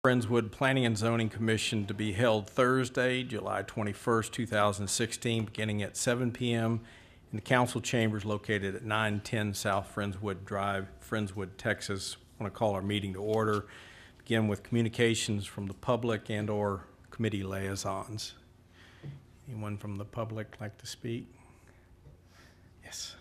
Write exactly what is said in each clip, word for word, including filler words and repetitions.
Friendswood Planning and Zoning Commission to be held Thursday, July twenty-first, two thousand sixteen, beginning at seven p m in the council chambers located at nine ten South Friendswood Drive, Friendswood, Texas. I want to call our meeting to order. Begin with communications from the public and or committee liaisons. Anyone from the public like to speak? Yes.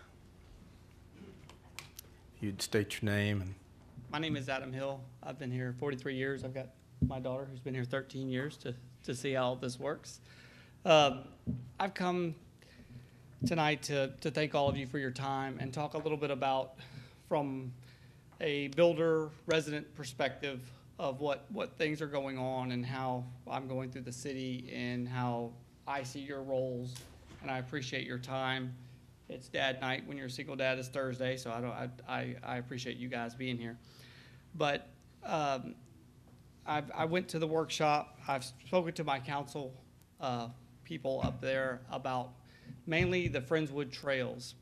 If you'd state your name. And my name is Adam Hill. I've been here forty-three years. I've got my daughter who's been here thirteen years to, to see how this works. Um, I've come tonight to, to thank all of you for your time and talk a little bit about, from a builder resident perspective, of what, what things are going on and how I'm going through the city and how I see your roles. And I appreciate your time. It's dad night. When you're a single dad, it's Thursday, so I don't. I I, I appreciate you guys being here. But um, I've, I went to the workshop. I've spoken to my council uh, people up there about mainly the Friendswood trails.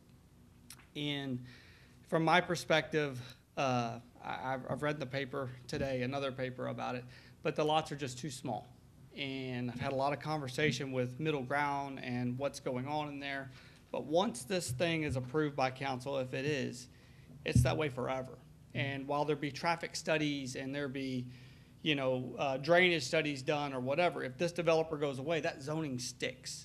And from my perspective, uh, I, I've, I've read the paper today, another paper about it, but the lots are just too small. And I've had a lot of conversation with Middle Ground and what's going on in there. But once this thing is approved by council, if it is, it's that way forever. And while there be traffic studies and there be, you know, uh, drainage studies done or whatever, if this developer goes away, that zoning sticks.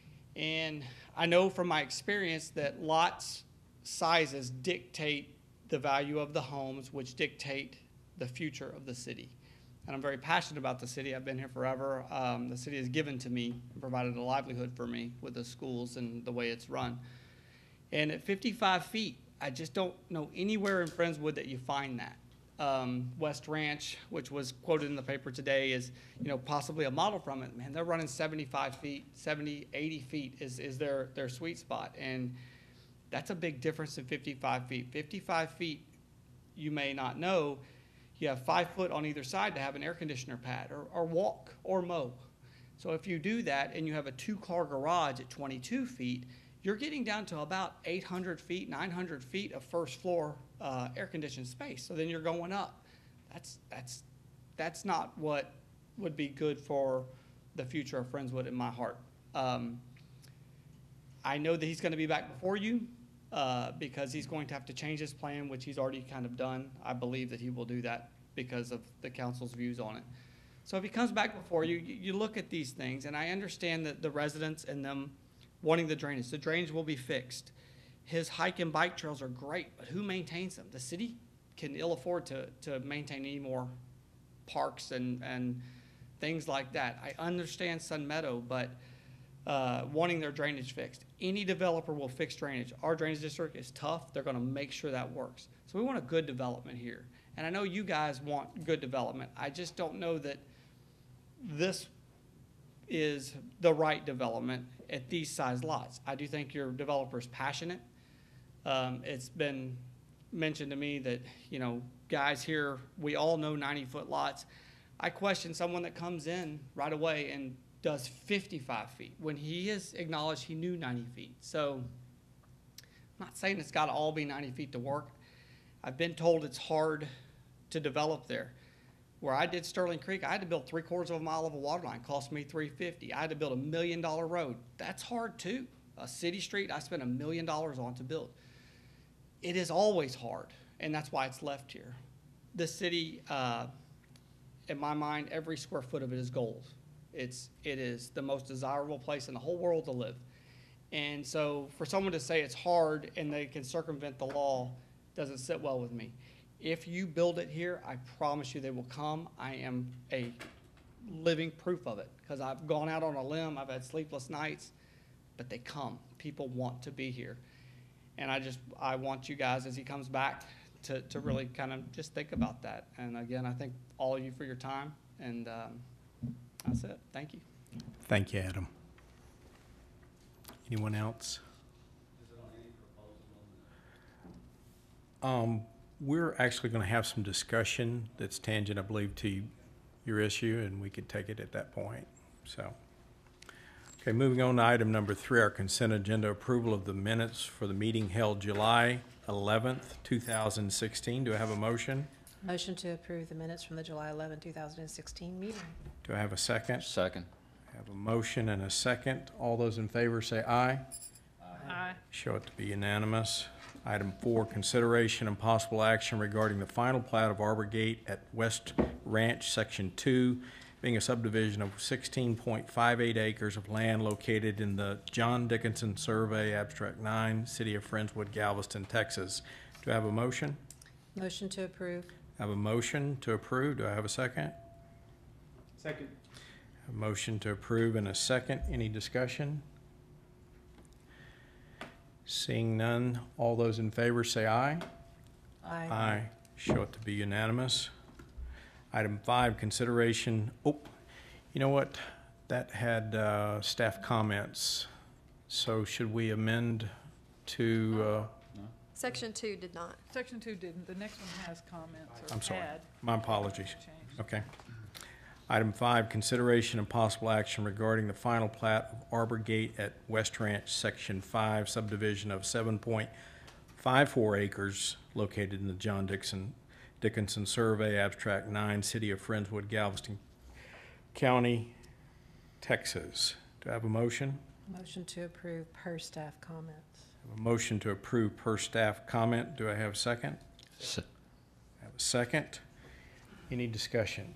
And I know from my experience that lots sizes dictate the value of the homes, which dictate the future of the city. And I'm very passionate about the city. I've been here forever. Um, the city has given to me and provided a livelihood for me with the schools and the way it's run. And at fifty-five feet, I just don't know anywhere in Friendswood that you find that. Um, West Ranch, which was quoted in the paper today, is, you know, possibly a model from it. Man, they're running seventy-five feet, seventy, eighty feet is, is their, their sweet spot. And that's a big difference in fifty-five feet. fifty-five feet, you may not know, you have five foot on either side to have an air conditioner pad or, or walk or mow. So if you do that and you have a two-car garage at twenty-two feet, you're getting down to about eight hundred feet, nine hundred feet of first floor uh, air-conditioned space. So then you're going up. That's, that's, that's not what would be good for the future of Friendswood in my heart. Um, I know that he's going to be back before you. Uh, because he's going to have to change his plan, which he's already kind of done. I believe that he will do that because of the council's views on it. So if he comes back before you, you, you look at these things, and I understand that the residents and them wanting the drainage. The drainage will be fixed. His hike and bike trails are great, but who maintains them? The city can ill afford to, to maintain any more parks and, and things like that. I understand Sun Meadow, but Uh, wanting their drainage fixed. Any developer will fix drainage. Our drainage district is tough. They're going to make sure that works. So we want a good development here. And I know you guys want good development. I just don't know that this is the right development at these size lots. I do think your developer's passionate. Um, it's been mentioned to me that, you know, guys here, we all know ninety foot lots. I question someone that comes in right away and does fifty-five feet when he has acknowledged he knew ninety feet. So I'm not saying it's got to all be ninety feet to work. I've been told it's hard to develop there. Where I did Sterling Creek, I had to build three quarters of a mile of a water line. It cost me three hundred fifty dollars. I had to build a million dollar road. That's hard too. A city street I spent a million dollars on to build. It is always hard, and that's why it's left here. The city, uh, in my mind, every square foot of it is gold. It's, it is the most desirable place in the whole world to live. And so for someone to say it's hard and they can circumvent the law doesn't sit well with me. If you build it here, I promise you they will come. I am a living proof of it because I've gone out on a limb. I've had sleepless nights, but they come. People want to be here. And I just, I want you guys, as he comes back, to, to really kind of just think about that. And again, I thank all of you for your time. And, um, that's it. Thank you. thank you, Adam. Anyone else? Um, we're actually going to have some discussion that's tangent, I believe, to your issue, and we could take it at that point. So, okay, moving on to item number three, our consent agenda approval of the minutes for the meeting held July eleventh, two thousand sixteen. Do I have a motion? Motion to approve the minutes from the July eleventh, two thousand sixteen meeting. Do I have a second? Second. I have a motion and a second. All those in favor say aye. Aye. Show it to be unanimous. Item four, consideration and possible action regarding the final plat of Arbor Gate at West Ranch, Section two, being a subdivision of sixteen point five eight acres of land located in the John Dickinson Survey, Abstract nine, City of Friendswood, Galveston, Texas. Do I have a motion? Motion to approve. I have a motion to approve. Do I have a second? Second. A motion to approve and a second. Any discussion? Seeing none, all those in favor say aye. Aye. Aye. Show it to be unanimous. Item five, consideration, oh, you know what? That had uh, staff comments. So should we amend to, uh, Section two did not. Section two didn't. The next one has comments or I'm sorry, add my apologies. change. Okay. Item five, consideration and possible action regarding the final plat of Arbor Gate at West Ranch, Section five, subdivision of seven point five four acres located in the John Dixon, Dickinson Survey, Abstract nine, City of Friendswood, Galveston County, Texas. Do I have a motion? Motion to approve per staff comments. I have a motion to approve per staff comment. Do I have a second? Se- I have a second. Any discussion?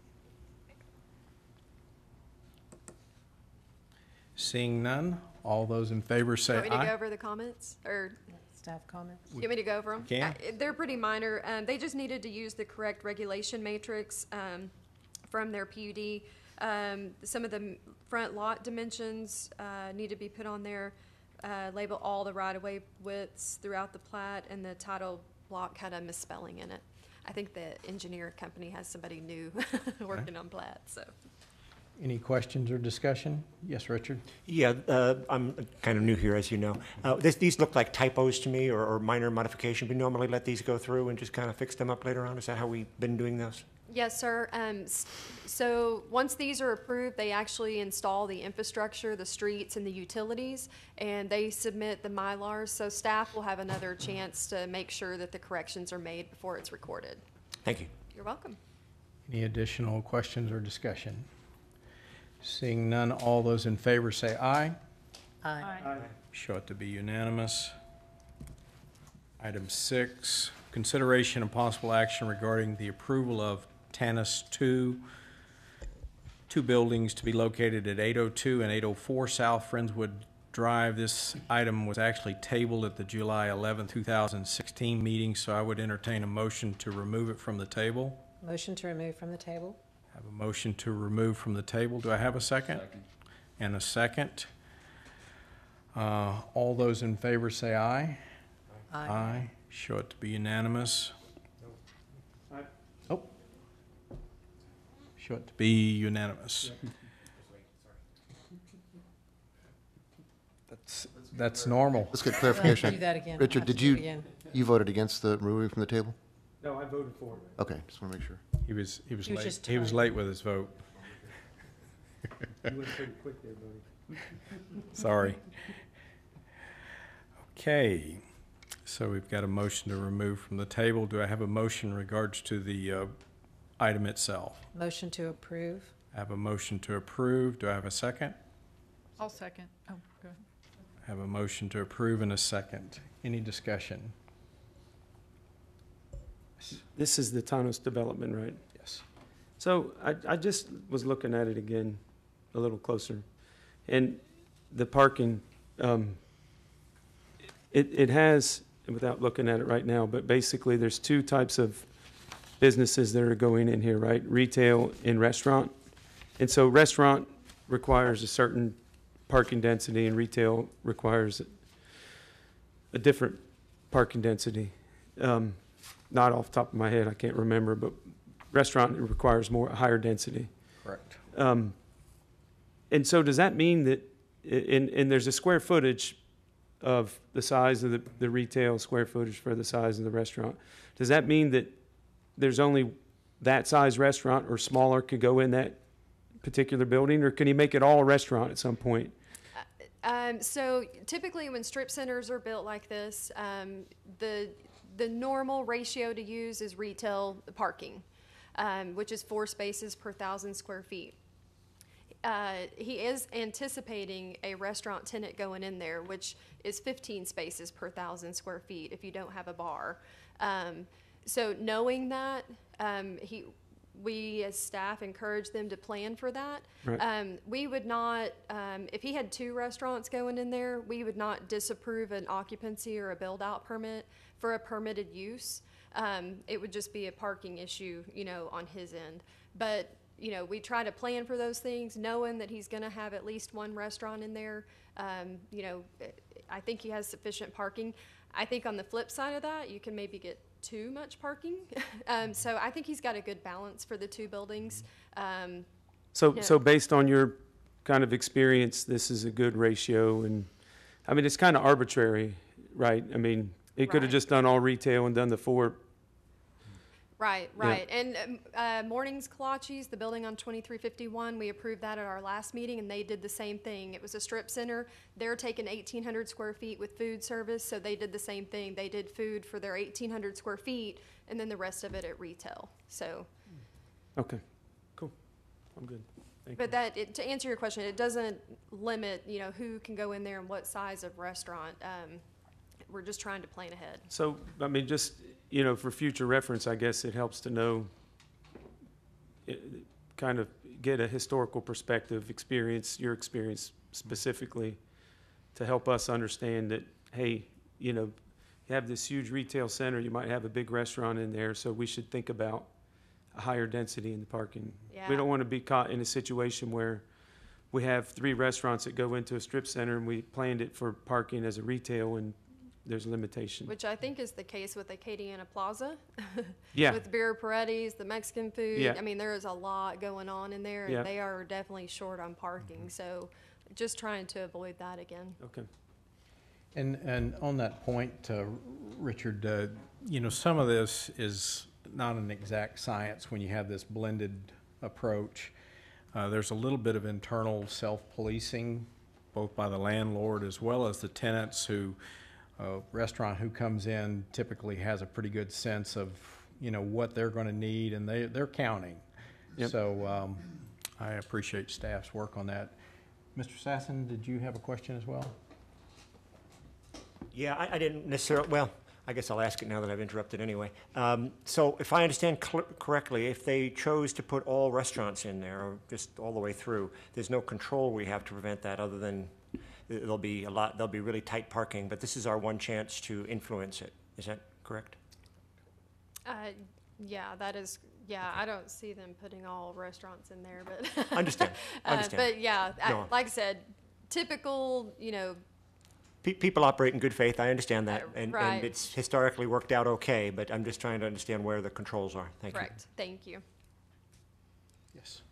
Seeing none, all those in favor say Want me to go aye. over the comments, or Staff comments. you want me to go over them? Can. They're pretty minor. Um, they just needed to use the correct regulation matrix, um, from their P U D. Um, some of the m- front lot dimensions, uh, need to be put on there. Uh, label all the right-of-way widths throughout the plat, and the title block had a misspelling in it. I think the engineer company has somebody new working on plat, so. Any questions or discussion? Yes, Richard? Yeah, uh, I'm kind of new here, as you know. Uh, this, these look like typos to me, or, or minor modification. We normally let these go through and just kind of fix them up later on. Is that how we've been doing this? Yes, sir. Um, s- so once these are approved, they actually install the infrastructure, the streets and the utilities, and they submit the Mylars. So staff will have another chance to make sure that the corrections are made before it's recorded. Thank you. You're welcome. Any additional questions or discussion? Seeing none, all those in favor say aye. Aye. Aye. Show it to be unanimous. Item six, consideration and possible action regarding the approval of Tanis two, two buildings to be located at eight oh two and eight oh four South Friendswood Drive. This item was actually tabled at the July eleventh, two thousand sixteen meeting, so I would entertain a motion to remove it from the table. Motion to remove from the table. I have a motion to remove from the table. Do I have a second? Second. And a second. Uh, all those in favor say aye. Aye. Show it to be unanimous. Oh. Show it to be unanimous. That's, that's normal. Let's get Do clarification. that again. Richard, Have to did do it you, again. you voted against the removing from the table? No, I voted for it. Okay, just want to make sure. He was, he was He was late. just He was tired. late with his vote. You went pretty quick there, buddy. Sorry. Okay, so we've got a motion to remove from the table. Do I have a motion in regards to the uh, item itself? Motion to approve. I have a motion to approve. Do I have a second? I'll second. Oh, go ahead. I have a motion to approve and a second. Any discussion? This is the Tanos development, right? Yes. So I, I just was looking at it again a little closer. And the parking, um, it, it has, without looking at it right now, but basically there's two types of businesses that are going in here, right? Retail and restaurant. And so restaurant requires a certain parking density and retail requires a different parking density. Um, Not off the top of my head, I can't remember, but restaurant requires more, higher density. Correct. Um, and so does that mean that, and, and there's a square footage of the size of the, the retail, square footage for the size of the restaurant. Does that mean that there's only that size restaurant or smaller could go in that particular building, or can you make it all a restaurant at some point? Um, so typically when strip centers are built like this, um, the the normal ratio to use is retail parking, um, which is four spaces per thousand square feet. Uh, he is anticipating a restaurant tenant going in there, which is fifteen spaces per thousand square feet if you don't have a bar. Um, so knowing that, um, he, we as staff encourage them to plan for that. Right. Um, we would not, um, if he had two restaurants going in there, we would not disapprove an occupancy or a build-out permit for a permitted use. Um, it would just be a parking issue, you know, on his end. But you know, we try to plan for those things, knowing that he's going to have at least one restaurant in there. Um, you know, I think he has sufficient parking. I think on the flip side of that, you can maybe get too much parking. um, so I think he's got a good balance for the two buildings. Um, So, Yeah. so based on your kind of experience, this is a good ratio, and, I mean, it's kind of arbitrary, right? I mean, it could have Right. just done all retail and done the four. Right, Yeah. right. And um, uh, Mornings Kolaches, the building on twenty-three fifty-one, we approved that at our last meeting, and they did the same thing. It was a strip center. They're taking eighteen hundred square feet with food service, so they did the same thing. They did food for their eighteen hundred square feet, and then the rest of it at retail. So, Okay, cool. I'm good. Thank you. but that, it- to answer your question, it doesn't limit, you know, who can go in there and what size of restaurant. Um, We're just trying to plan ahead. So, I mean, just, you know, for future reference, I guess it helps to know, it- kind of get a historical perspective, experience, your experience specifically, to help us understand that, hey, you know, you have this huge retail center, you might have a big restaurant in there, so we should think about a higher density in the parking. Yeah. We don't want to be caught in a situation where we have three restaurants that go into a strip center and we planned it for parking as a retail and there's a limitation. Which I think is the case with Acadiana Plaza. Yeah. With Beer Paredes, the Mexican food. Yeah. I mean, there is a lot going on in there, Yeah. and they are definitely short on parking. So just trying to avoid that again. Okay. And, and on that point, uh, Richard, uh, you know, some of this is not an exact science when you have this blended approach. Uh, there's a little bit of internal self-policing, both by the landlord as well as the tenants who, a restaurant who comes in typically has a pretty good sense of, you know, what they're going to need, and they, they're counting. Yep. So um, I appreciate staff's work on that. Mister Sasson, did you have a question as well? Yeah, I, I didn't necessarily, well, I guess I'll ask it now that I've interrupted anyway. Um, so if I understand cl- correctly, if they chose to put all restaurants in there, or just all the way through, there's no control we have to prevent that other than there'll be a lot, there'll be really tight parking, but this is our one chance to influence it. Is that correct? Uh, yeah, that is, yeah, I don't see them putting all restaurants in there, but. Understand, Uh, understand. But yeah, I- No. like I said, typical, you know, Pe- people operate in good faith, I understand that, Uh, and, right. and it's historically worked out okay, but I'm just trying to understand where the controls are. Thank you. correct. Thank you. Yes.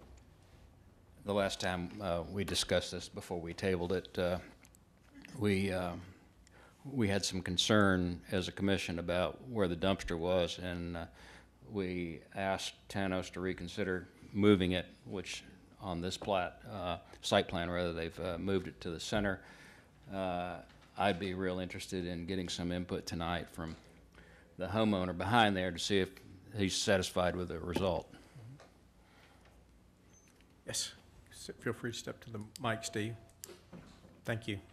The last time uh, we discussed this before we tabled it, uh, we, uh, we had some concern as a commission about where the dumpster was, and uh, we asked Tanos to reconsider moving it, which on this plat, uh, site plan, rather, they've uh, moved it to the center. Uh, I'd be real interested in getting some input tonight from the homeowner behind there to see if he's satisfied with the result. Yes. S- Feel free to step to the mic, Steve. Thank you.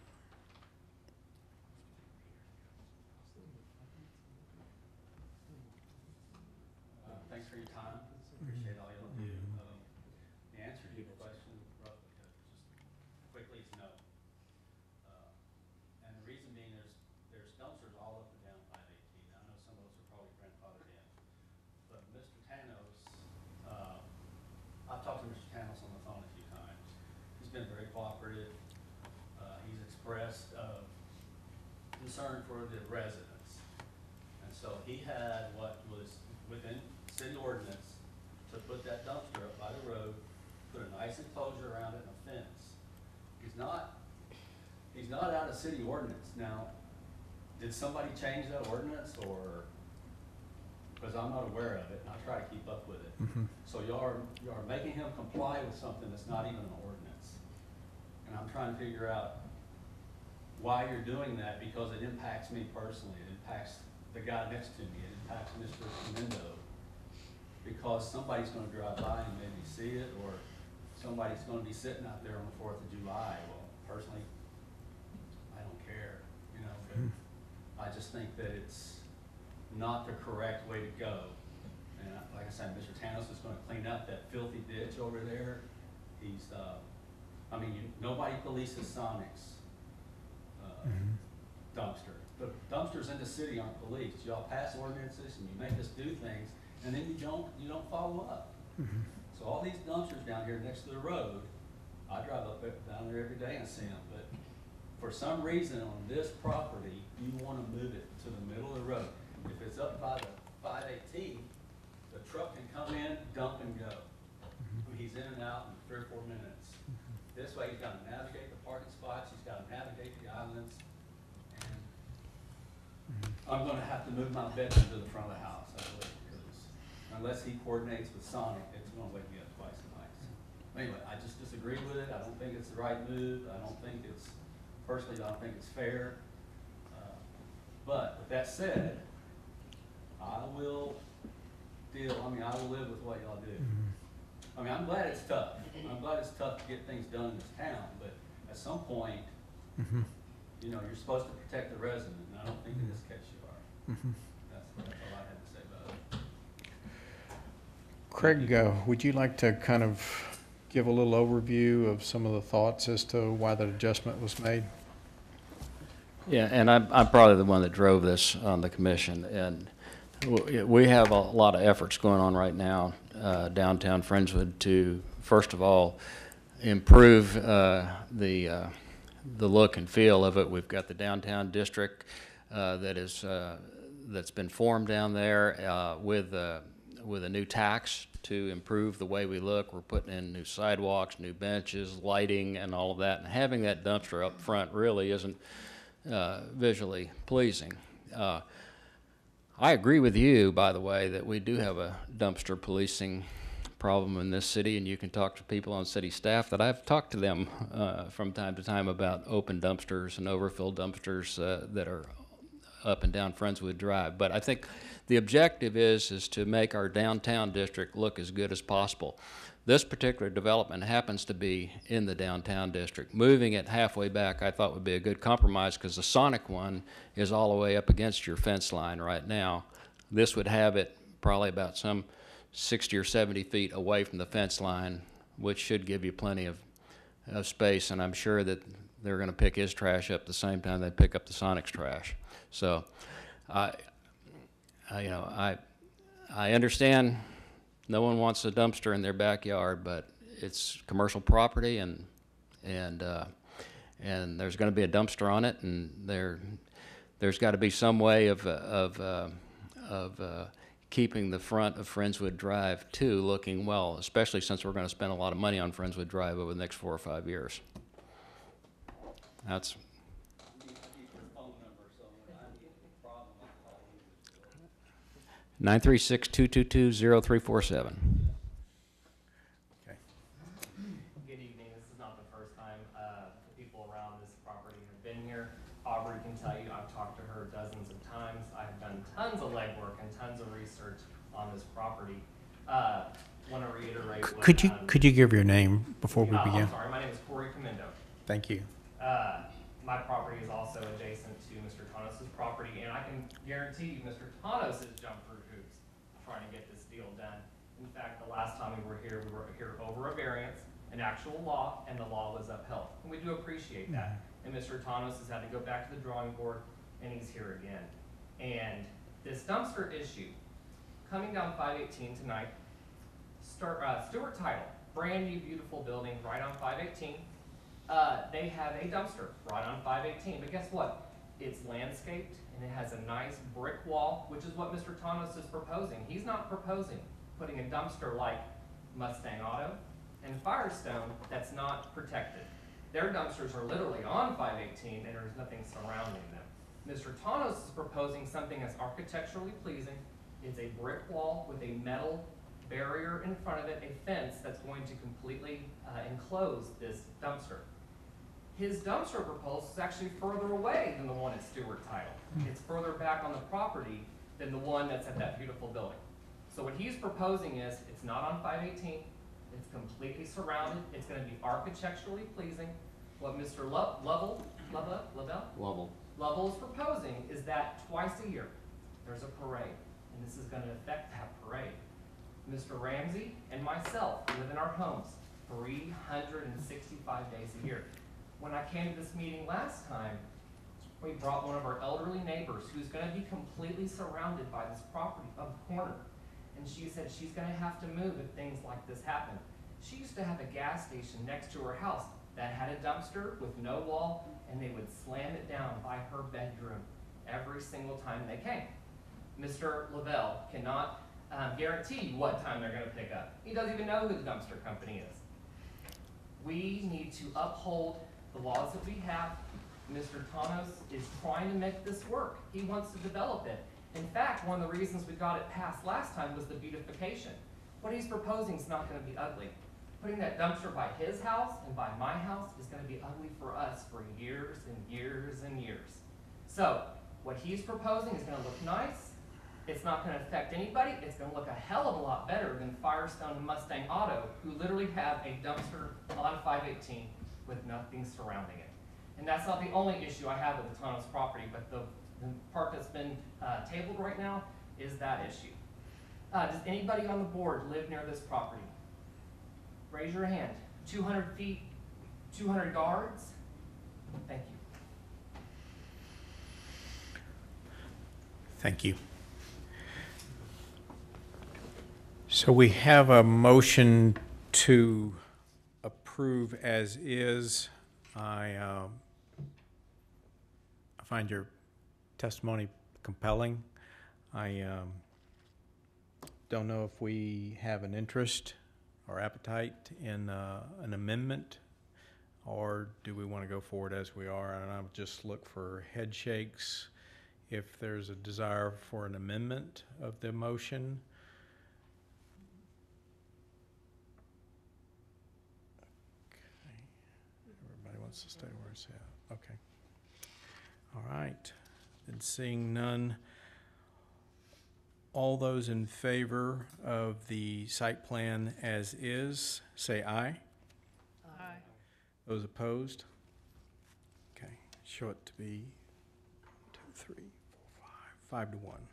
Thanks for your time. Appreciate all y'all do. Um, The answer to your question, roughly, uh, just quickly, is no. Uh, And the reason being is, there's dumpsters all up and down five eighteen. I know some of those are probably grandfathered in. But Mister Tanos, uh, I've talked to Mister Tanos on the phone a few times. He's been very cooperative. Uh, He's expressed uh, concern for the residents. And so he had what was within city ordinance to put that dumpster up by the road, put a nice enclosure around it and a fence. He's not, he's not out of city ordinance. Now, did somebody change that ordinance, or, because I'm not aware of it and I try to keep up with it. So y'all are, y'all are making him comply with something that's not even an ordinance. And I'm trying to figure out why you're doing that, because it impacts me personally. It impacts the guy next to me, it impacts Mister Comendo, because somebody's gonna drive by and maybe see it, or somebody's gonna be sitting out there on the Fourth of July. Well, personally, I don't care, you know, but I just think that it's not the correct way to go. And I- like I said, Mister Tanos is gonna clean up that filthy ditch over there. He's, uh, I mean, you, nobody polices Sonic's, uh, dumpster. The dumpsters in the city aren't policed. Y'all pass ordinances and you make us do things, and then you don't, you don't follow up. So all these dumpsters down here next to the road, I drive up there, down there every day and see them, but for some reason on this property, you wanna move it to the middle of the road. If it's up by the five eighteen, the truck can come in, dump and go. I mean, he's in and out in three or four minutes. This way, he's gotta navigate the parking spots, he's gotta navigate the islands, and I'm gonna have to move my bedroom to the front of the house, I believe, because unless he coordinates with Sonic, it's gonna wake me up twice a night. Anyway, I just disagree with it. I don't think it's the right move. I don't think it's, personally, I don't think it's fair. Uh, But with that said, I will deal, I mean, I will live with what y'all do. I mean, I'm glad it's tough. I'm glad it's tough to get things done in this town, but at some point, you know, you're supposed to protect the resident, and I don't think in this case you are. That's, that's all I had to say about it. Craig, uh, would you like to kind of give a little overview of some of the thoughts as to why that adjustment was made? Yeah, and I'm, I'm probably the one that drove this on the commission, and w- we have a lot of efforts going on right now uh, downtown Friendswood to, first of all, improve uh, the uh, the look and feel of it. We've got the downtown district uh, that is uh, that's been formed down there uh, with uh, with a new tax to improve the way we look. We're putting in new sidewalks, new benches, lighting, and all of that. And having that dumpster up front really isn't uh, visually pleasing. Uh, I agree with you, by the way, that we do have a dumpster policing problem in this city, and you can talk to people on city staff that I've talked to them uh, from time to time about open dumpsters and overfilled dumpsters uh, that are up and down Friendswood Drive. But I think the objective is is to make our downtown district look as good as possible. This particular development happens to be in the downtown district. Moving it halfway back I thought would be a good compromise, because the Sonic one is all the way up against your fence line right now. This would have it probably about some sixty or seventy feet away from the fence line, which should give you plenty of, of space, and I'm sure that they're going to pick his trash up the same time they pick up the Sonic's trash. So, I, I, you know, I, I understand no one wants a dumpster in their backyard, but it's commercial property, and and uh, and there's going to be a dumpster on it, and there, there's got to be some way of uh, of uh, of uh, keeping the front of Friendswood Drive too looking well, especially since we're going to spend a lot of money on Friendswood Drive over the next four or five years. That's. nine three six, two two two, zero three four seven. Okay. Good evening. This is not the first time uh, the people around this property have been here. Aubrey can tell you I've talked to her dozens of times. I've done tons of legwork and tons of research on this property. Uh, Want to reiterate what, Could you, um, could you give your name before we uh, begin? I'm sorry. My name is Corey Comendo. Thank you. Uh, my property is also adjacent to Mister Tanos' property, and I can guarantee you Mister Tanos has jumped through hoops trying to get this deal done. In fact, the last time we were here, we were here over a variance, an actual law, and the law was upheld. And we do appreciate that. And Mister Tanos has had to go back to the drawing board, and he's here again. And this dumpster issue, coming down five eighteen tonight, Start, uh, Stewart Title, brand new beautiful building right on five eighteen. Uh, they have a dumpster right on five eighteen, but guess what? It's landscaped and it has a nice brick wall, which is what Mister Tanos is proposing. He's not proposing putting a dumpster like Mustang Auto and Firestone that's not protected. Their dumpsters are literally on five eighteen and there's nothing surrounding them. Mister Tanos is proposing something that's architecturally pleasing. It's a brick wall with a metal barrier in front of it, a fence that's going to completely uh, enclose this dumpster. His dumpster proposal is actually further away than the one at Stewart Title. It's further back on the property than the one that's at that beautiful building. So what he's proposing is, it's not on five eighteen, it's completely surrounded, it's gonna be architecturally pleasing. What Mister Lo- Lovell, Lovell, Lovell? Lovell. Lovell is proposing is that twice a year, there's a parade, and this is gonna affect that parade. Mister Ramsey and myself live in our homes three hundred sixty-five days a year. When I came to this meeting last time, we brought one of our elderly neighbors who's gonna be completely surrounded by this property of the corner. And she said she's gonna have to move if things like this happen. She used to have a gas station next to her house that had a dumpster with no wall, and they would slam it down by her bedroom every single time they came. Mister Lavelle cannot um, guarantee you what time they're gonna pick up. He doesn't even know who the dumpster company is. We need to uphold the laws that we have. Mister Tanos is trying to make this work. He wants to develop it. In fact, one of the reasons we got it passed last time was the beautification. What he's proposing is not gonna be ugly. Putting that dumpster by his house and by my house is gonna be ugly for us for years and years and years. So, what he's proposing is gonna look nice. It's not gonna affect anybody. It's gonna look a hell of a lot better than Firestone and Mustang Auto, who literally have a dumpster on five eighteen with nothing surrounding it. And that's not the only issue I have with the Tanos property, but the, the part that's been uh, tabled right now is that issue. Uh, does anybody on the board live near this property? Raise your hand. two hundred feet, two hundred yards? Thank you. Thank you. So we have a motion to approve as is. I, um, I find your testimony compelling. I um, don't know if we have an interest or appetite in uh, an amendment, or do we want to go forward as we are? And I would just look for head shakes if there's a desire for an amendment of the motion. Okay. Everybody wants to stay where it's at. Okay. All right. And seeing none, all those in favor of the site plan as is, say aye. Aye. Those opposed? Okay, show it to be one, two, three, four, five, five to one.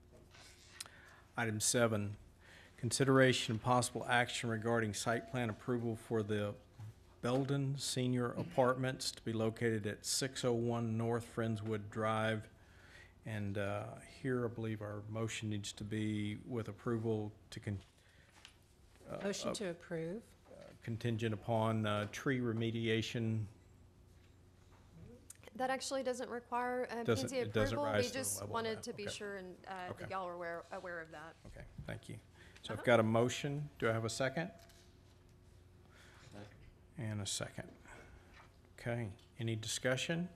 Item seven, consideration and possible action regarding site plan approval for the Belden Senior Apartments to be located at six oh one North Friendswood Drive. And uh, here, I believe our motion needs to be with approval to con- uh, Motion uh, to approve. contingent upon uh, tree remediation. That actually doesn't require uh, P and Doesn't- Z it doesn't approval. rise We to the just level of wanted that. to be Okay. sure and uh, Okay. that y'all are aware, aware of that. Okay, thank you. So I've Uh-huh. got a motion. Do I have a second? And a second. Okay, any discussion?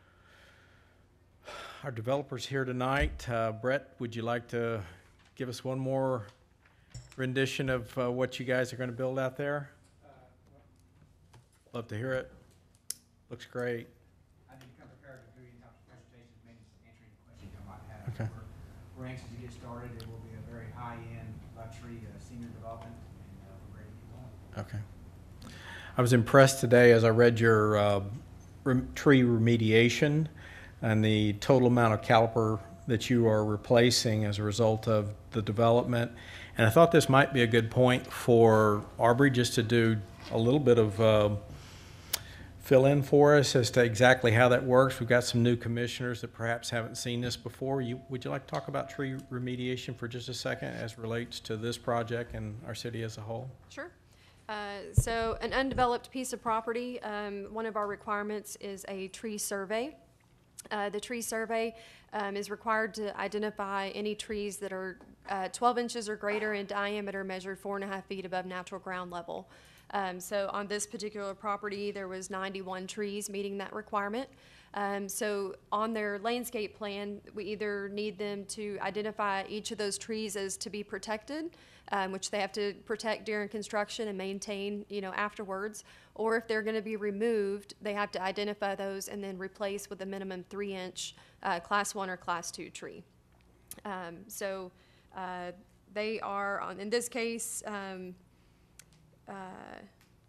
Our developer's here tonight. Uh, Brett, would you like to give us one more rendition of uh, what you guys are going to build out there? Love to hear it. Looks great. I didn't come prepared to do any type of presentation, maybe just answer any questions you might have. Okay. We're, we're anxious to get started. It will be a very high-end luxury uh, senior development, and uh, we're ready to get going. Okay. I was impressed today as I read your uh, rem- tree remediation and the total amount of caliper that you are replacing as a result of the development. And I thought this might be a good point for Aubrey just to do a little bit of uh, fill in for us as to exactly how that works. We've got some new commissioners that perhaps haven't seen this before. You, would you like to talk about tree remediation for just a second as relates to this project and our city as a whole? Sure. Uh, So an undeveloped piece of property, um, one of our requirements is a tree survey. Uh, The tree survey um, is required to identify any trees that are uh, twelve inches or greater in diameter, measured four and a half feet above natural ground level. Um, so on this particular property, there was ninety-one trees meeting that requirement. Um, so on their landscape plan, we either need them to identify each of those trees as to be protected, um, which they have to protect during construction and maintain, you know, afterwards, or if they're going to be removed, they have to identify those and then replace with a minimum three-inch uh, class one or class two tree. Um, so uh, they are on, in this case. Um, Uh,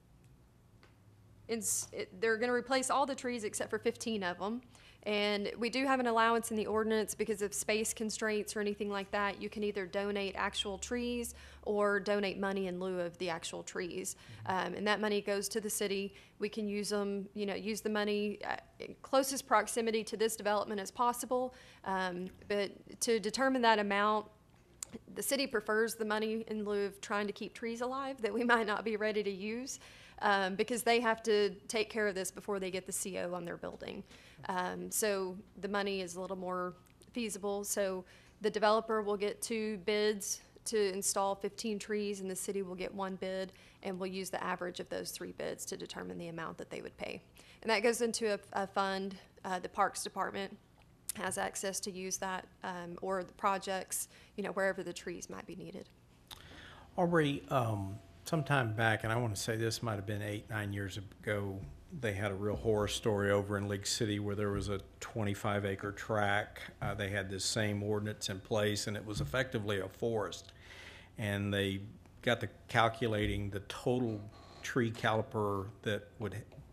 it's, it, they're going to replace all the trees except for fifteen of them. And we do have an allowance in the ordinance because of space constraints or anything like that. You can either donate actual trees or donate money in lieu of the actual trees. Um, and that money goes to the city. We can use them, you know, use the money uh, in closest proximity to this development as possible. Um, but to determine that amount, the city prefers the money in lieu of trying to keep trees alive that we might not be ready to use, um, because they have to take care of this before they get the C O on their building. Um, so the money is a little more feasible. So the developer will get two bids to install fifteen trees, and the city will get one bid, and we'll use the average of those three bids to determine the amount that they would pay. And that goes into a, a fund. Uh, the Parks Department has access to use that, um, or the projects, you know, wherever the trees might be needed. Aubrey, um, sometime back, and I want to say this might have been eight, nine years ago, they had a real horror story over in League City where there was a twenty-five acre tract. Uh, they had this same ordinance in place, and it was effectively a forest. And they got to calculating the total tree caliper that would,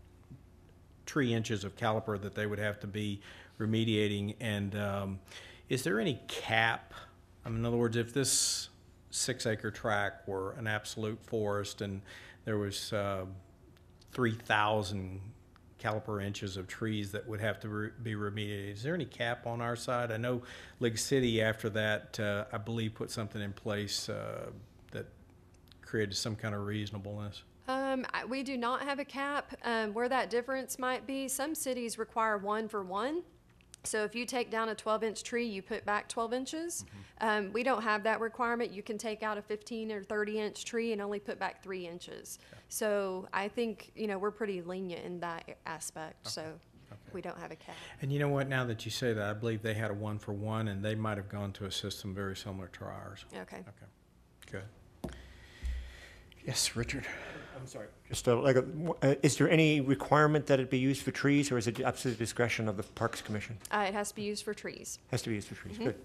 tree inches of caliper that they would have to be remediating. And um, is there any cap? I mean, in other words, if this six acre tract were an absolute forest and there was uh, three thousand caliper inches of trees that would have to re be remediated, is there any cap on our side? I know League City after that, uh, I believe, put something in place uh, that created some kind of reasonableness. Um, I- we do not have a cap. Um, where that difference might be, some cities require one for one. So if you take down a twelve inch tree, you put back twelve inches. Mm-hmm. Um, we don't have that requirement. You can take out a fifteen or thirty inch tree and only put back three inches. Okay. So I think, you know, we're pretty lenient in that aspect. Okay. So okay. We don't have a cap. And you know what, now that you say that, I believe they had a one for one, and they might have gone to a system very similar to ours. Okay. Okay, good. Yes, Richard. I'm sorry. Just uh, like, a, uh, is there any requirement that it be used for trees, or is it absolute discretion of the Parks Commission? Uh, it has to be used for trees. Has to be used for trees. Mm-hmm. Good.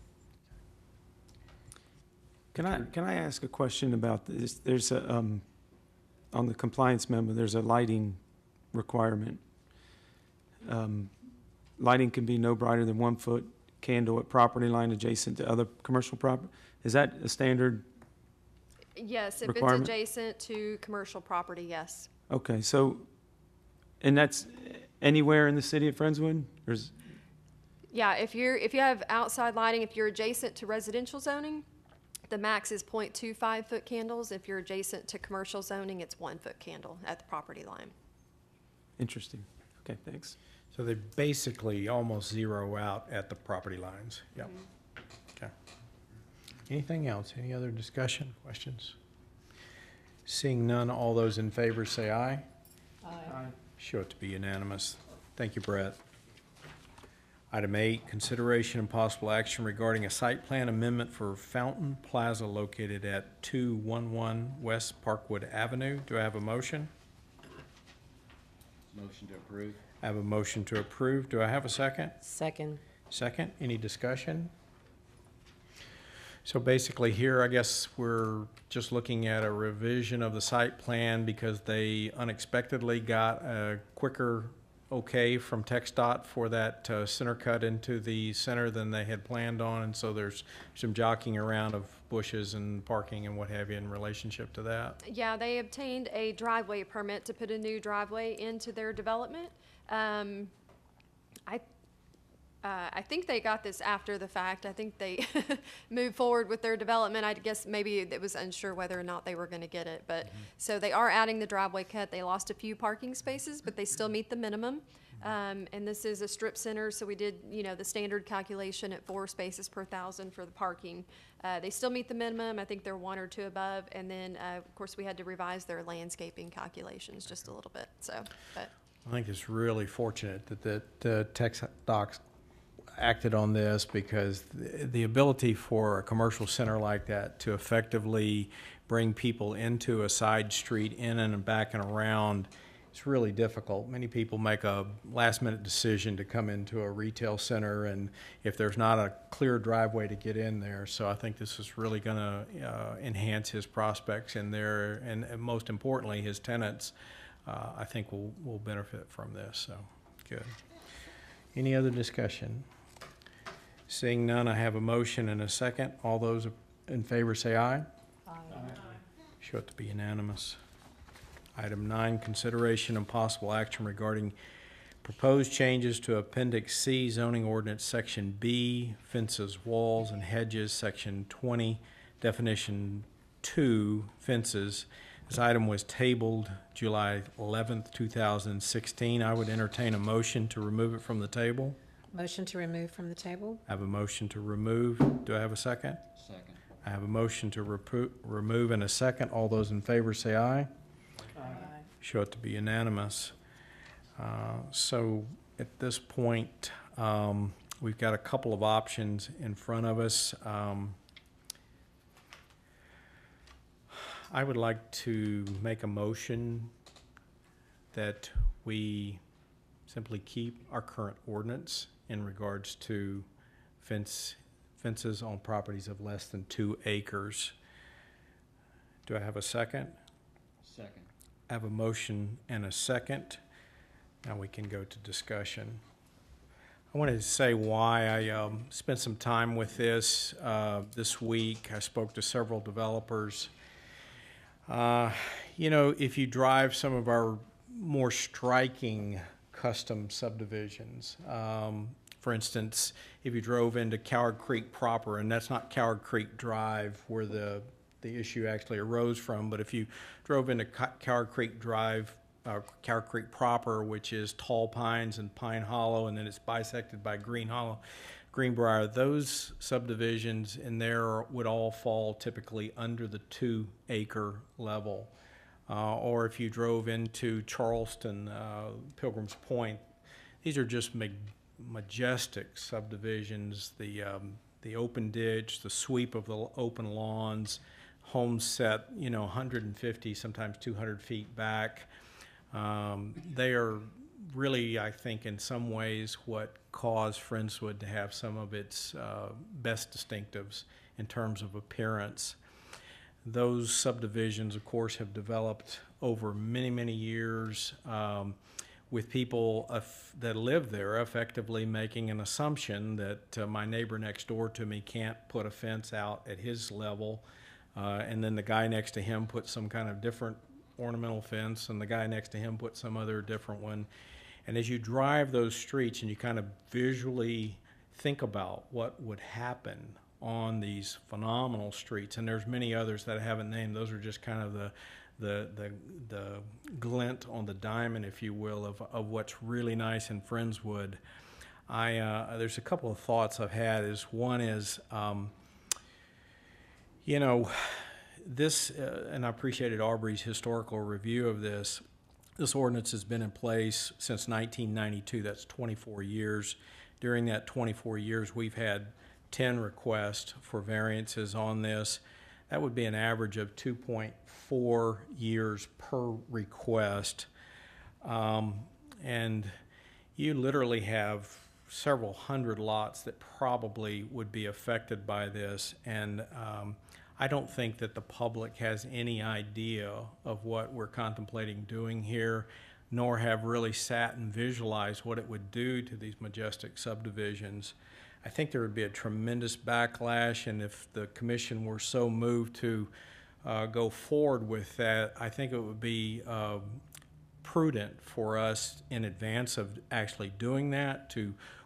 Can I, can I ask a question about this? There's a, um, on the compliance memo, there's a lighting requirement. Um, lighting can be no brighter than one foot candle at property line adjacent to other commercial property. Is that a standard? Yes, if requirement? it's adjacent to commercial property, yes. Okay, so, and that's anywhere in the city of Friendswood? Or is, Yeah, if you're, if you have outside lighting, if you're adjacent to residential zoning, the max is point two five foot candles. If you're adjacent to commercial zoning, it's one foot candle at the property line. interesting. Okay, thanks. So they basically almost zero out at the property lines. Yep. Mm-hmm. Okay. Anything else? Any other discussion, questions? Seeing none, all those in favor say aye. Aye. Show it to be unanimous. Thank you, Brett. Item eight, consideration and possible action regarding a site plan amendment for Fountain Plaza located at two eleven West Parkwood Avenue. Do I have a motion? Motion to approve. I have a motion to approve. Do I have a second? Second. Second, any discussion? So basically here, I guess we're just looking at a revision of the site plan because they unexpectedly got a quicker okay from TxDOT for that uh, center cut into the center than they had planned on. And so there's some jockeying around of bushes and parking and what have you in relationship to that. Yeah, they obtained a driveway permit to put a new driveway into their development. Um, I, Uh, I think they got this after the fact. I think they moved forward with their development. I guess maybe it was unsure whether or not they were going to get it. But so they are adding the driveway cut. They lost a few parking spaces, but they still meet the minimum. Um, and this is a strip center, so we did, you know, the standard calculation at four spaces per thousand for the parking. Uh, they still meet the minimum. I think they're one or two above. And then, uh, of course, we had to revise their landscaping calculations just a little bit. So, but I think it's really fortunate that the uh, Tech Docs acted on this, because the, the ability for a commercial center like that to effectively bring people into a side street in and back and around is really difficult. Many people make a last minute decision to come into a retail center, and if there's not a clear driveway to get in there. So I think this is really going to uh, enhance his prospects in there, and, and most importantly, his tenants, uh, I think will, will benefit from this. So good. Any other discussion? Seeing none, I have a motion and a second. All those in favor say aye. Aye. Show it to be unanimous. Item nine, consideration and possible action regarding proposed changes to Appendix C zoning ordinance, Section B, fences, walls, and hedges, Section twenty, definition two, fences. This item was tabled July eleventh, two thousand sixteen. I would entertain a motion to remove it from the table. Motion to remove from the table? I have a motion to remove. Do I have a second? Second. I have a motion to repro- remove and a second. All those in favor say aye. Aye. Show it to be unanimous. Uh, So at this point, um, we've got a couple of options in front of us. Um, I would like to make a motion that we simply keep our current ordinance in regards to fence, fences on properties of less than two acres. Do I have a second? Second. I have a motion and a second. Now we can go to discussion. I wanted to say why I um, spent some time with this uh, this week. I spoke to several developers. Uh, you know, if you drive some of our more striking custom subdivisions, um, for instance, if you drove into Coward Creek proper, and that's not Coward Creek Drive where the the issue actually arose from, but if you drove into Coward Creek Drive, uh, Coward Creek proper, which is Tall Pines and Pine Hollow, and then it's bisected by Green Hollow, Greenbrier, those subdivisions in there would all fall typically under the two acre level. Uh, or if you drove into Charleston, uh, Pilgrim's Point, these are just mag- majestic subdivisions. The um, the open ditch, the sweep of the open lawns, homes set, you know, one hundred fifty, sometimes two hundred feet back. Um, they are really, I think, in some ways what caused Friendswood to have some of its uh, best distinctives in terms of appearance. Those subdivisions, of course, have developed over many, many years um, with people eff- that live there effectively making an assumption that uh, my neighbor next door to me can't put a fence out at his level, uh, and then the guy next to him put some kind of different ornamental fence, and the guy next to him put some other different one. And as you drive those streets and you kind of visually think about what would happen on these phenomenal streets, and there's many others that I haven't named. Those are just kind of the the the, the glint on the diamond, if you will, of, of what's really nice in Friendswood. I uh, there's a couple of thoughts I've had. Is one is, um, you know, this, uh, and I appreciated Aubrey's historical review of this. This ordinance has been in place since nineteen ninety-two. That's twenty-four years. During that twenty-four years, we've had ten requests for variances on this. That would be an average of two point four years per request. Um, and you literally have several hundred lots that probably would be affected by this. And um, I don't think that the public has any idea of what we're contemplating doing here, nor have really sat and visualized what it would do to these majestic subdivisions. I think there would be a tremendous backlash, and if the commission were so moved to uh, go forward with that, I think it would be uh, prudent for us in advance of actually doing that to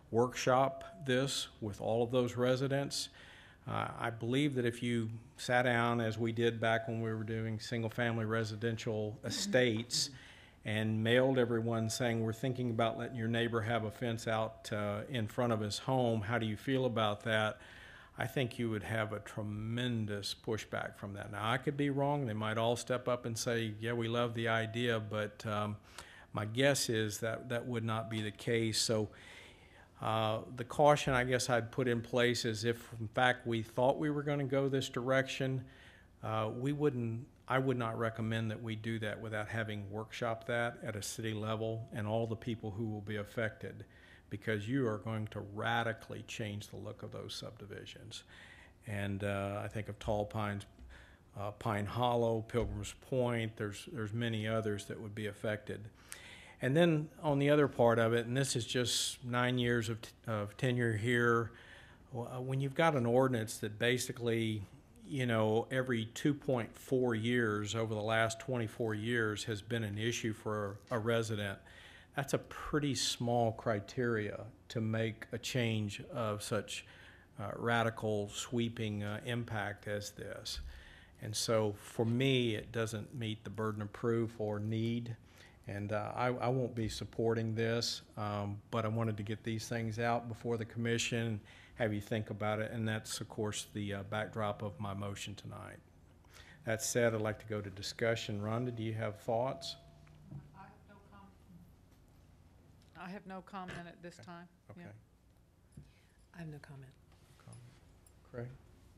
workshop this with all of those residents. Uh, I believe that if you sat down, as we did back when we were doing single-family residential estates, and mailed everyone saying, we're thinking about letting your neighbor have a fence out uh, in front of his home, how do you feel about that? I think you would have a tremendous pushback from that. Now, I could be wrong. They might all step up and say, yeah, we love the idea, but um, my guess is that that would not be the case. So uh, the caution I guess I'd put in place is if, in fact, we thought we were going to go this direction, uh, we wouldn't, I would not recommend that we do that without having workshopped that at a city level and all the people who will be affected, because you are going to radically change the look of those subdivisions. And uh, I think of Tall Pines, uh, Pine Hollow, Pilgrim's Point, there's, there's many others that would be affected. And then on the other part of it, and this is just nine years of, t of tenure here, when you've got an ordinance that basically, you know, every two point four years over the last twenty-four years has been an issue for a resident, that's a pretty small criteria to make a change of such uh, radical, sweeping uh, impact as this. And so for me, it doesn't meet the burden of proof or need. And uh, I, I won't be supporting this, um, but I wanted to get these things out before the commission, have you think about it, and that's, of course, the uh, backdrop of my motion tonight. That said, I'd like to go to discussion. Rhonda, do you have thoughts? I have no comment. I have no comment at this time. Okay. Yeah. I have no comment. Craig?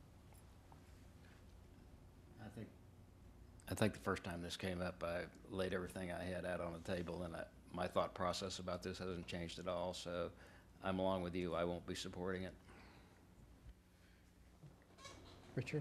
I think, I think the first time this came up, I laid everything I had out on the table, and I, my thought process about this hasn't changed at all, so I'm along with you. I won't be supporting it. Richard?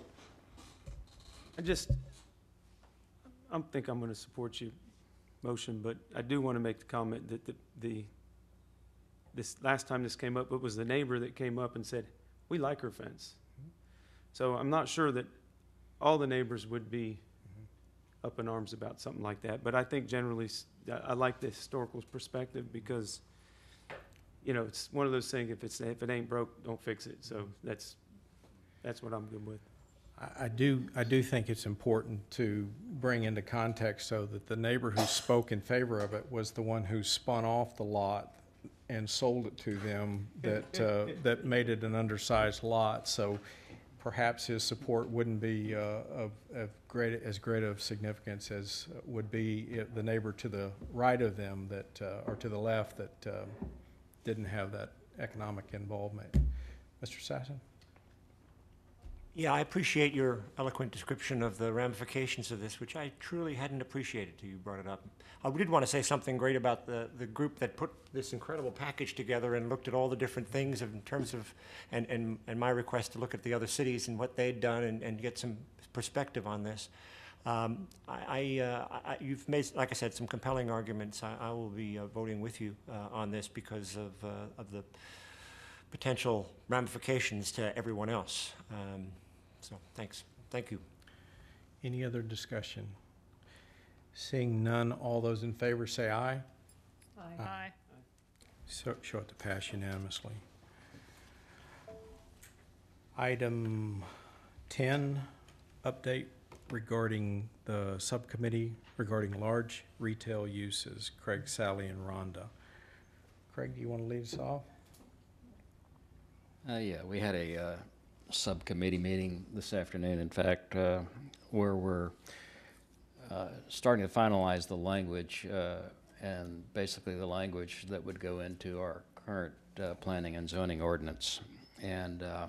I just, I think I'm going to support your motion, but I do want to make the comment that the, the, this, last time this came up, it was the neighbor that came up and said, we like her fence. So I'm not sure that all the neighbors would be up in arms about something like that, but I think generally, I like the historical perspective because, you know, it's one of those things, if it's, if it ain't broke, don't fix it. So that's, that's what I'm good with. I do, I do think it's important to bring into context so that the neighbor who spoke in favor of it was the one who spun off the lot and sold it to them that, uh, that made it an undersized lot. So perhaps his support wouldn't be uh, of, of great, as great of significance as would be if the neighbor to the right of them that, uh, or to the left that uh, didn't have that economic involvement. Mister Sasson? Yeah, I appreciate your eloquent description of the ramifications of this, which I truly hadn't appreciated till you brought it up. I did want to say something great about the, the group that put this incredible package together and looked at all the different things in terms of, and, and, and my request to look at the other cities and what they'd done and, and get some perspective on this. Um, I, I, uh, I, you've made, like I said, some compelling arguments. I, I will be uh, voting with you uh, on this because of, uh, of the potential ramifications to everyone else. Um, So, thanks. Thank you. Any other discussion? Seeing none, all those in favor say aye. Aye. Aye. So, show it to pass unanimously. Item ten, update regarding the subcommittee regarding large retail uses. Craig, Sally, and Rhonda. Craig, do you want to lead us off? Uh, yeah, we had a uh, subcommittee meeting this afternoon, in fact, uh, where we're uh, starting to finalize the language uh, and basically the language that would go into our current uh, planning and zoning ordinance. And uh,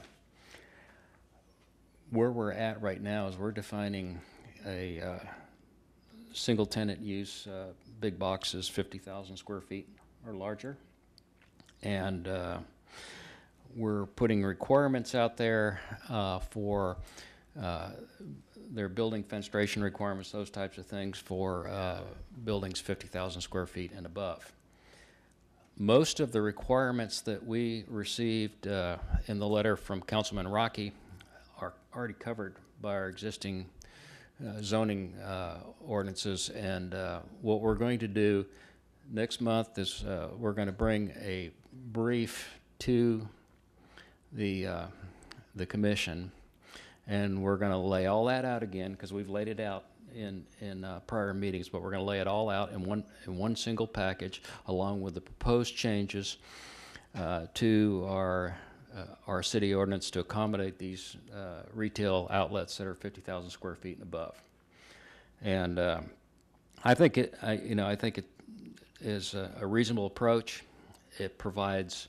where we're at right now is we're defining a uh, single tenant use, uh, big boxes, fifty thousand square feet or larger. And uh, we're putting requirements out there uh, for uh, their building fenestration requirements, those types of things for uh, buildings fifty thousand square feet and above. Most of the requirements that we received uh, in the letter from Councilman Rocky are already covered by our existing uh, zoning uh, ordinances, and uh, what we're going to do next month is uh, we're going to bring a brief to the, uh, the commission, and we're going to lay all that out again, because we've laid it out in, in uh, prior meetings, but we're going to lay it all out in one, in one single package, along with the proposed changes uh, to our, uh, our city ordinance to accommodate these uh, retail outlets that are fifty thousand square feet and above. And uh, I think it, I, you know, I think it is a, a reasonable approach. It provides,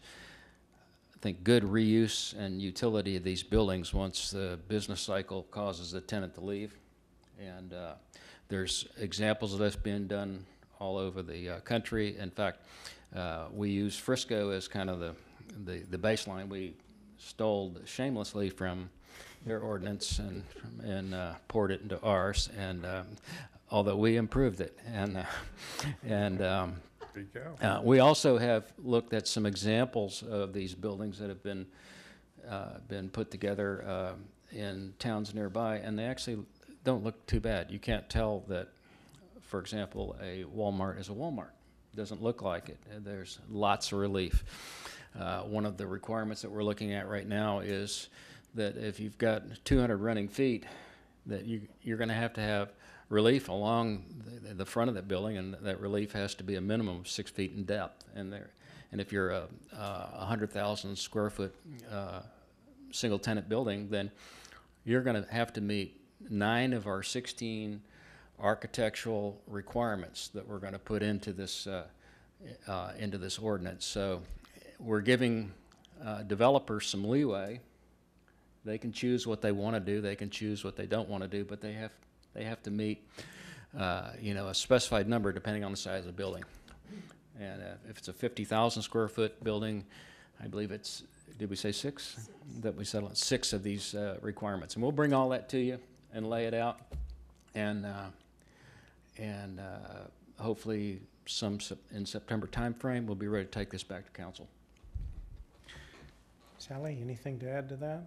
I think, good reuse and utility of these buildings once the business cycle causes the tenant to leave. And uh, there's examples of this being done all over the uh, country. In fact, uh, we use Frisco as kind of the, the, the baseline. We stole shamelessly from their ordinance and, and uh, poured it into ours, and um, although we improved it. And, uh, and um, There you go. Uh, we also have looked at some examples of these buildings that have been uh, been put together uh, in towns nearby, and they actually don't look too bad. You can't tell that, for example, a Walmart is a Walmart. It doesn't look like it. There's lots of relief. Uh, one of the requirements that we're looking at right now is that if you've got two hundred running feet, that you, you're going to have to have relief along the, the front of that building, and that relief has to be a minimum of six feet in depth. And there, and if you're a, a hundred thousand square foot uh, single tenant building, then you're going to have to meet nine of our sixteen architectural requirements that we're going to put into this uh, uh, into this ordinance. So we're giving uh, developers some leeway. They can choose what they want to do. They can choose what they don't want to do, but they have They have to meet, uh, you know, a specified number depending on the size of the building. And uh, if it's a fifty thousand square foot building, I believe it's, did we say six? six. That we settled on six of these uh, requirements. And we'll bring all that to you and lay it out. And, uh, and uh, hopefully some sep in September timeframe, we'll be ready to take this back to council. Sally, anything to add to that?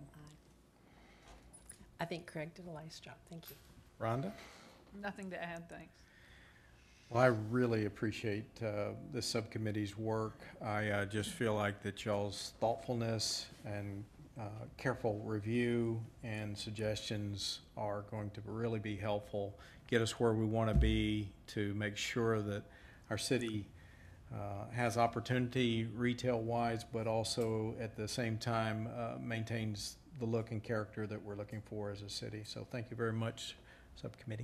I think Craig did a nice job. Thank you. Rhonda? Nothing to add, thanks. Well, I really appreciate uh, this subcommittee's work. I uh, just feel like that y'all's thoughtfulness and uh, careful review and suggestions are going to really be helpful, get us where we want to be to make sure that our city uh, has opportunity retail-wise, but also at the same time uh, maintains the look and character that we're looking for as a city. So thank you very much, subcommittee.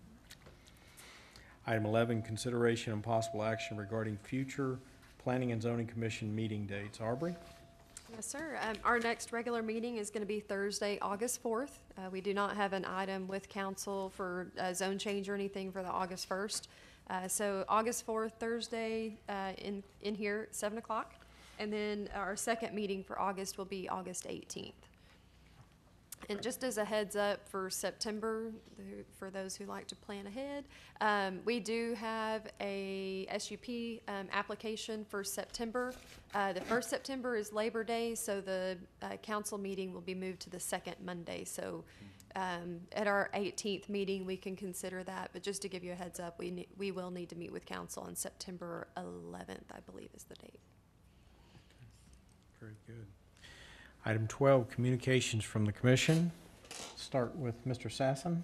Item eleven, consideration and possible action regarding future Planning and Zoning Commission meeting dates. Aubrey? Yes, sir. Um, our next regular meeting is going to be Thursday, August fourth. Uh, we do not have an item with council for a zone change or anything for the August first. Uh, so August fourth, Thursday, uh, in, in here, seven o'clock. And then our second meeting for August will be August eighteenth. And just as a heads up for September, the- for those who like to plan ahead, um, we do have a S U P um, application for September. Uh, The first September is Labor Day, so the uh, council meeting will be moved to the second Monday. So um, at our eighteenth meeting, we can consider that. But just to give you a heads up, we, ne- we will need to meet with council on September eleventh, I believe is the date. Very good. Item twelve, communications from the commission. Start with Mister Sasson.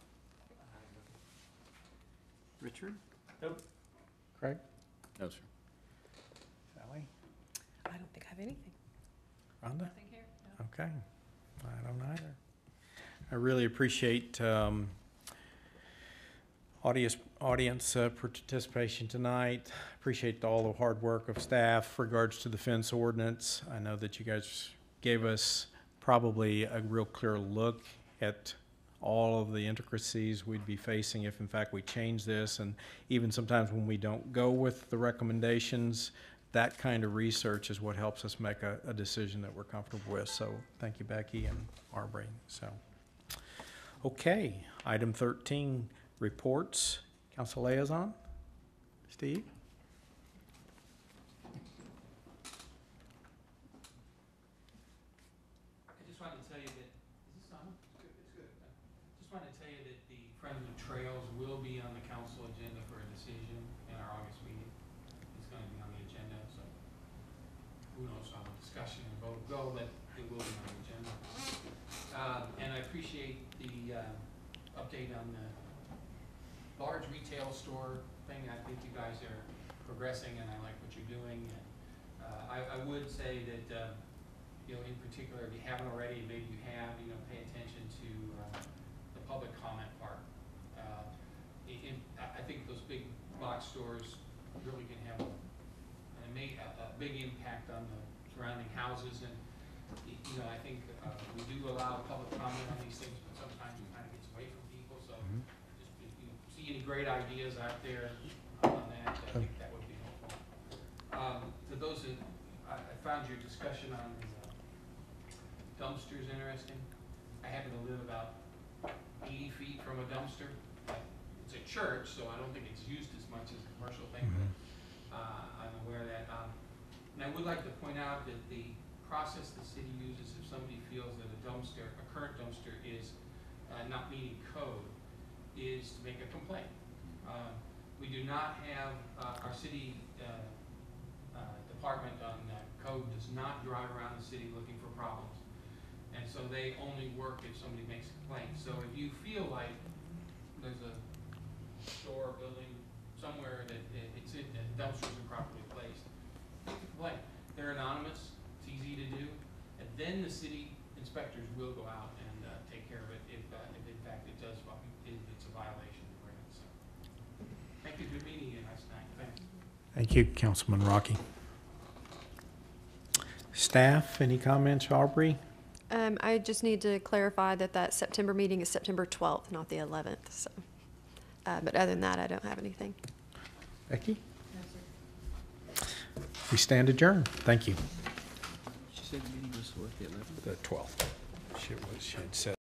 Richard? Craig? No, sir. Sally? I don't think I have anything. Rhonda? Nothing here? No. Okay. I don't either. I really appreciate um, audience, audience uh, participation tonight. Appreciate all the hard work of staff regards to the fence ordinance. I know that you guys gave us probably a real clear look at all of the intricacies we'd be facing if in fact we change this, and even sometimes when we don't go with the recommendations, that kind of research is what helps us make a, a decision that we're comfortable with. So thank you, Becky and Aubrey. So, okay, item thirteen, reports. Council Liaison, Steve? I just wanted to tell you that, is this on? It's good, it's good. Just wanted to tell you that the Friends of Trails will be on the council agenda for a decision in our August meeting. It's going to be on the agenda, so update on the large retail store thing. I think you guys are progressing, and I like what you're doing. And, uh, I, I would say that, uh, you know, in particular, if you haven't already, maybe you have, you know, pay attention to uh, the public comment part. Uh, in, I I think those big box stores really can have a, an ama- a, a big impact on the surrounding houses. And, y- you know, I think uh, we do allow public comment on these things, but sometimes it kind of gets away from people. So just if you see any great ideas out there on that, I think that would be helpful. Um, to those that, I, I found your discussion on the uh, dumpsters interesting. I happen to live about eighty feet from a dumpster. It's a church, so I don't think it's used as much as a commercial thing, but uh, I'm aware of that. Um, and I would like to point out that the process the city uses if somebody feels that a dumpster, a current dumpster is uh, not meeting code, is to make a complaint. Uh, we do not have, uh, our city uh, uh, department on uh, code does not drive around the city looking for problems. And so they only work if somebody makes a complaint. So if you feel like there's a store, building, somewhere that it- it's in, that dumpsters are improperly placed, make a complaint. They're anonymous, it's easy to do, and then the city inspectors will go out and uh, take care of it if, uh, if in fact it does, vi- if it's a violation of the ordinance. So, thank you, good meeting you last night, thank you. Thank you, Councilman Rocky. Staff, any comments, Aubrey? Um, I just need to clarify that that September meeting is September twelfth, not the eleventh, so. Uh, but other than that, I don't have anything. Becky? We stand adjourned. Thank you. She said the meeting was what, the eleventh? The twelfth. She was, she had said.